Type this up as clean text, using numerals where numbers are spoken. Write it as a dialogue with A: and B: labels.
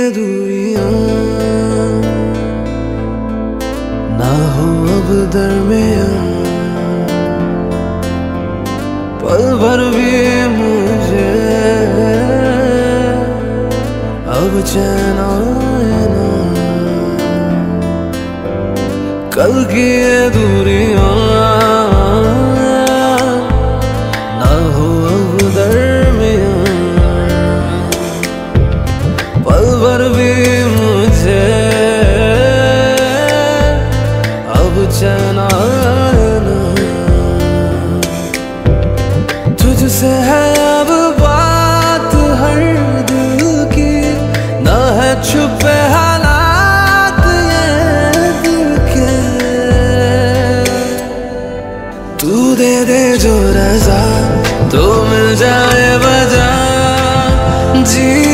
A: दूरियां ना हो अब दरमियां, पल भर भी मुझे अब चैन आए ना। कल की ये दूरियां ना हो अब दरमियां, पल भर भी मुझे अब चैन आए ना। तुझसे है अब बात हर दिल की, ना है छुपे हालात ये दिल के। तू दे दे जो रज़ा तो मिल जाए वजह जी